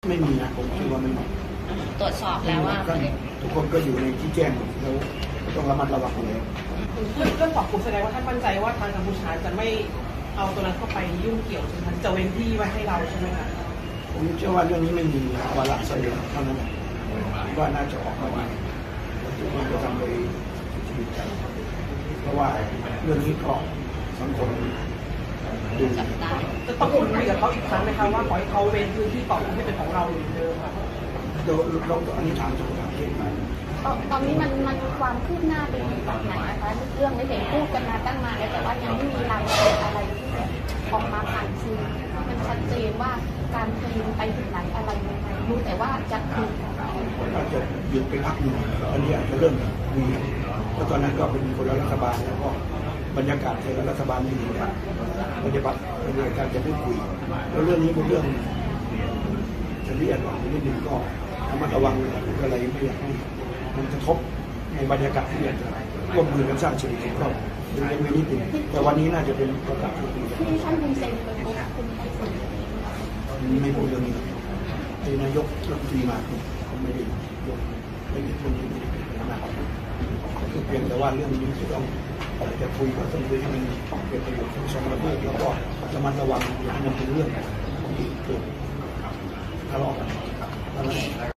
ไม่มีนะผมคิดว่าไม่มีตรวจสอบแล้วว่าทุกคนก็อยู่ในที่แจ้งแล้วต้องระมัดระวังเลยเรื่องของคุณแสดงว่าท่านมั่นใจว่าทางกัมพูชาจะไม่เอาตัวนั้นเข้าไปยุ่งเกี่ยวใช่ไหมจะเว้นที่ไว้ให้เราใช่ไหมคะผมเชื่อว่าเรื่องนี้ไม่มีวาระเสด็จเท่านั้นว่าน่าจะออกมาดีทุกคนจะทำโดยชีวิตใจเพราะว่าเรื่องนี้ก็สังคมดูจะต้องพูดคุยกับเขาอีกครั้งนะคะว่าขอให้เขาเว้นพื้นที่เกาะให้เป็นของเราเหมือนเดิมค่ะเราอันนี้ถามจากทางเทศมาตอนนี้มันความคืบหน้าเป็นแบบไหนนะคะเรื่องนี้เห็นพูดกันมาตั้งนานแล้วแต่ว่ายังไม่มีรายละเอียดอะไรที่ออกมาผ่านสื่อมันชัดเจนว่าการคืนไปถึงไหนอะไรยังไงรู้แต่ว่าจะคืนอาจจะหยุดไปพักหนึ่งอันนี้อาจจะเริ่มมีเพราะตอนนั้นก็เป็นคนละรัฐบาลแล้วก็บรรยากาศในรัฐบาลไม่ดีนะปฏิบัติในการจะพูดคุยแล้วเรื่องนี้เป็นเรื่องจะเรียกว่านิดนึงก็ระมัดระวังอะไรไม่อยากให้มันกระทบในบรรยากาศที่อยากจะร่วมมือกันสร้างเศรษฐกิจก็ดูในนิดนึงแต่วันนี้น่าจะเป็นประกาศที่ท่านคุณเซ็นไปพบคุณไต้ฝุ่นไม่พูดเรื่องนี้นายกรัฐมนตรีมาเขาไม่ได้ยกไม่ได้พูดนี้นะครับคือเพียงแต่ว่าเรื่องนี้จะต้องจะคุยก็ต้องคุยให้มันเป็นประโยชน์ทั้งสองประเทศแล้วก็ระมัดระวังอย่าให้มันเป็นเรื่องที่เกิดทะเลาะกัน